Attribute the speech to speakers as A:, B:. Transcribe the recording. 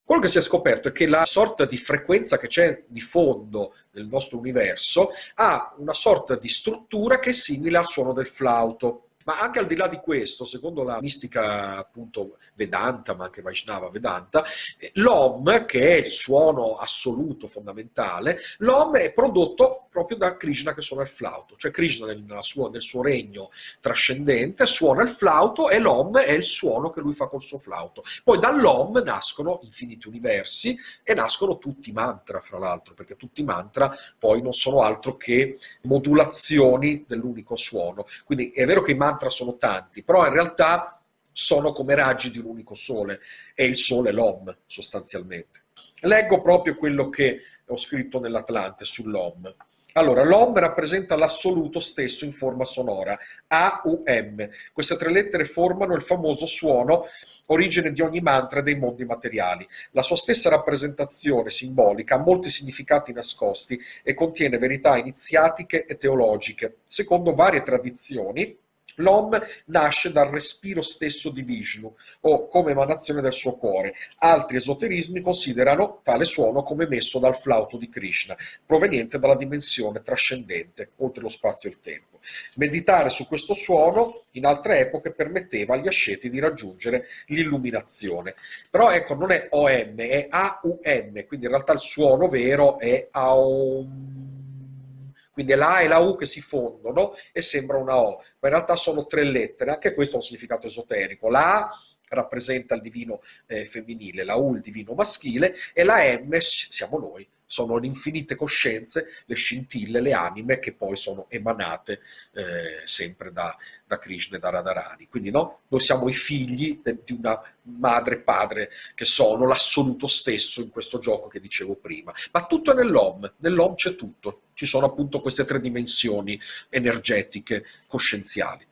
A: Quello che si è scoperto è che la sorta di frequenza che c'è di fondo nel nostro universo ha una sorta di struttura che è simile al suono del flauto. Ma anche al di là di questo, secondo la mistica appunto Vedanta, ma anche Vaishnava Vedanta, l'Om, che è il suono assoluto, fondamentale, l'Om è prodotto proprio da Krishna che suona il flauto. Cioè Krishna nel suo regno trascendente suona il flauto e l'Om è il suono che lui fa col suo flauto. Poi dall'Om nascono infiniti universi e nascono tutti i mantra, fra l'altro, perché tutti i mantra poi non sono altro che modulazioni dell'unico suono. Quindi è vero che i mantra sono tanti, però in realtà sono come raggi di un unico sole, e il sole è l'Om sostanzialmente. Leggo proprio quello che ho scritto nell'Atlante sull'Om. Allora, l'Om rappresenta l'assoluto stesso in forma sonora, A-U-M. Queste tre lettere formano il famoso suono, origine di ogni mantra dei mondi materiali. La sua stessa rappresentazione simbolica ha molti significati nascosti e contiene verità iniziatiche e teologiche. Secondo varie tradizioni, l'Om nasce dal respiro stesso di Vishnu, o come emanazione del suo cuore. Altri esoterismi considerano tale suono come emesso dal flauto di Krishna, proveniente dalla dimensione trascendente, oltre lo spazio e il tempo. Meditare su questo suono in altre epoche permetteva agli asceti di raggiungere l'illuminazione. Però ecco, non è OM, è AUM, quindi in realtà il suono vero è AUM. Quindi è la A e la U che si fondono e sembra una O, ma in realtà sono tre lettere, anche questo ha un significato esoterico. La A rappresenta il divino femminile, la U il divino maschile e la M siamo noi, sono le infinite coscienze, le scintille, le anime che poi sono emanate sempre da Krishna e da Radharani. Quindi no? Noi siamo i figli di una madre e padre che sono l'assoluto stesso in questo gioco che dicevo prima. Ma tutto è nell'Om c'è tutto, ci sono appunto queste tre dimensioni energetiche, coscienziali.